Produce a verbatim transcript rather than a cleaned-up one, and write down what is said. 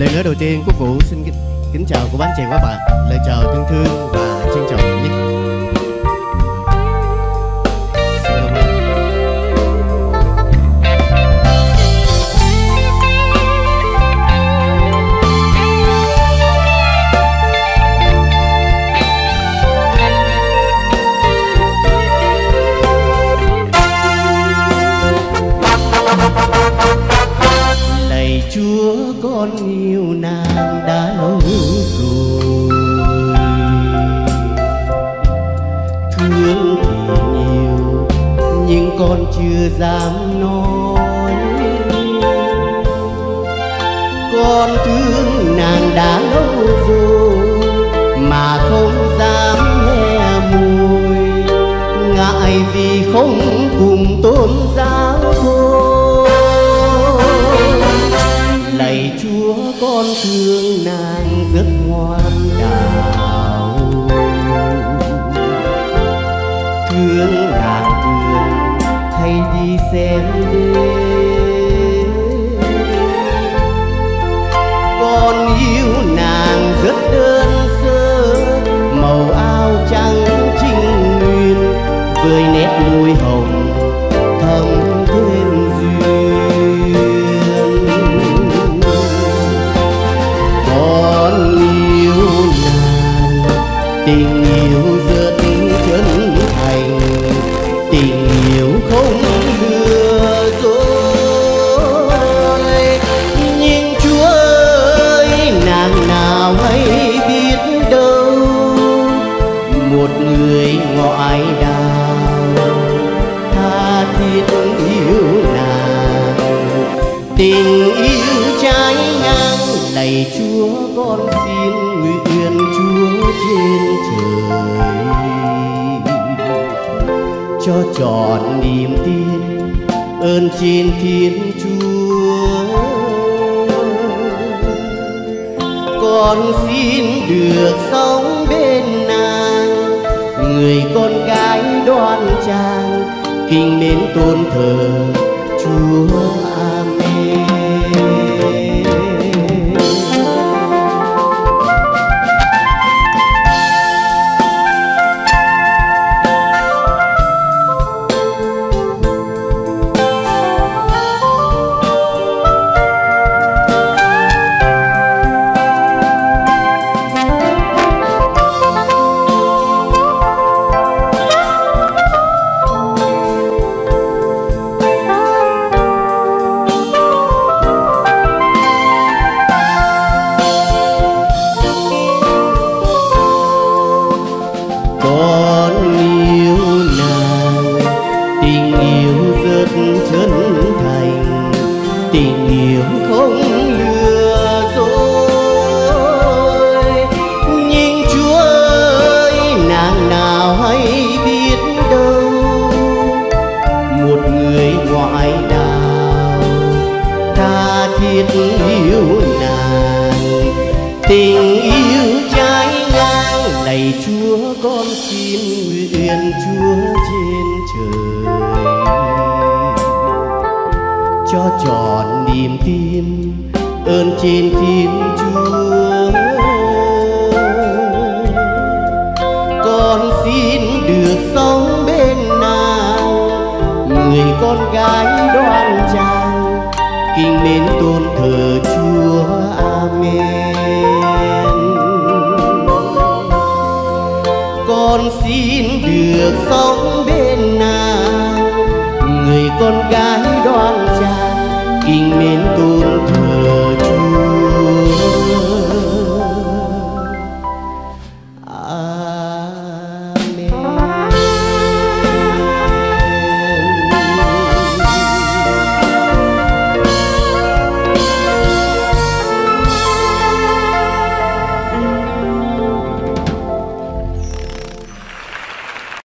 Lời nói đầu tiên Quốc Vũ xin kính, kính chào cô bác chị các bạn, lời chào thân thương và trân trọng nhất. Chúa con yêu nàng đã lâu rồi, thương thì nhiều nhưng con chưa dám nói. Con thương nàng đã lâu rồi mà không dám hé môi, ngại vì không cùng tôn giáo thôi. Lạy Chúa con thương nàng rất ngoan đạo, thương nàng thương hay đi xem đêm. Con yêu nàng rất đơn sơ, màu áo trắng trinh nguyên với nét môi hồng thắm thêm duyên. Con yêu nàng, tình yêu rất chân thành, tình yêu không lừa dối. Nhưng Chúa ơi, nàng nào hay biết đâu, một người ngoại đạo tha thiết yêu nàng, tình yêu trái ngang. Lạy Chúa con xin nguyện Chúa trên trời cho trọn niềm tin ơn trên Thiên Chúa. Con xin được sống bên nàng, người con gái đoan trang kính mến tôn thờ Chúa. Amen. Con yêu nàng, tình yêu rất chân thành, tình yêu không lừa dối. Nhưng Chúa ơi, nàng nào hay biết đâu, một người ngoại đạo tha thiết yêu nàng, tình yêu trái ngang. Lạy Chúa con xin nguyện Chúa trên trời cho trọn niềm tin ơn trên Thiên Chúa. Con xin được sống bên nàng, người con gái đoan trang kính mến tôn thờ Chúa. Amen. Con xin được sống bên nàng, người con gái đoan trang kính mến tôn thờ